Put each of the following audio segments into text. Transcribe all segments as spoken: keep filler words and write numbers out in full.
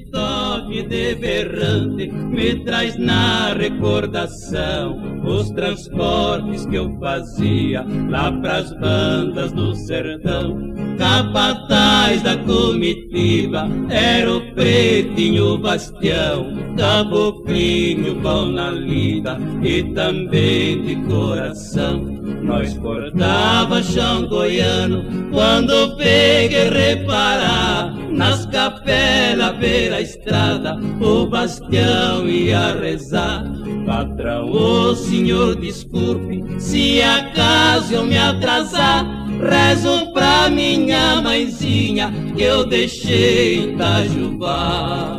toque de berrante me traz na recordação os transportes que eu fazia lá pras bandas do sertão. Capataz da comitiva era o Pretinho Bastião, caboclinho bom na lida e também de coração. Nós cortava chão goiano quando peguei reparar nas capelas beira a estrada o Bastião ia rezar. Patrão, ô senhor, desculpe se acaso eu me atrasar, rezo pra minha mãezinha que eu deixei em Itajubá.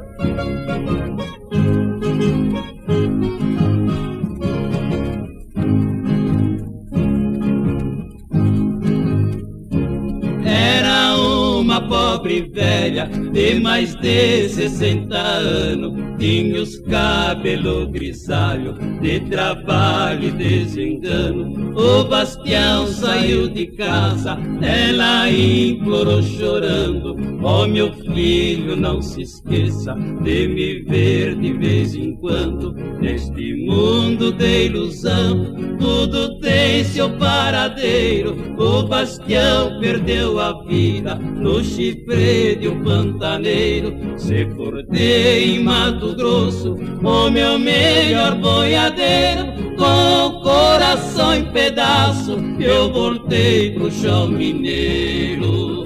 Era uma pobre velha de mais de sessenta anos, tinha os cabelos grisalhos de trabalho e desengano. O Bastião saiu de casa, ela implorou chorando: ó meu filho, não se esqueça de me ver de vez em quando. Neste mundo de ilusão tudo tem seu paradeiro. O Bastião perdeu a vida no chifre de um pantaneiro. Se cortei em Mato Grosso o meu melhor boiadeiro, com o coração em pedaço eu voltei pro chão mineiro.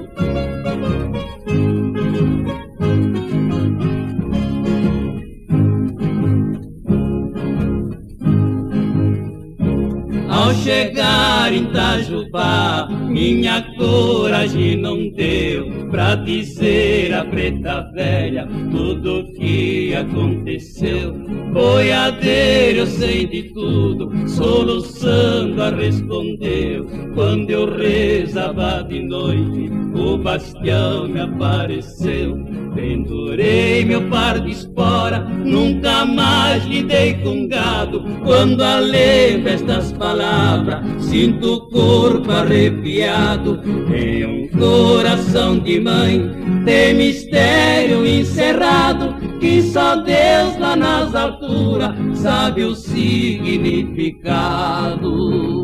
Ao chegar em Itajubá, minha coragem não deu pra dizer à preta velha tudo que aconteceu. Boiadeiro, eu sei de tudo, soluçando a respondeu. Quando eu rezava de noite, o Bastião me apareceu. Pendurei meu par de espora, nunca mais lidei com gado. Quando a lembro estas palavras, sinto o corpo arrepiado. Em um coração de mãe tem mistério encerrado, que só Deus lá nas alturas sabe o significado.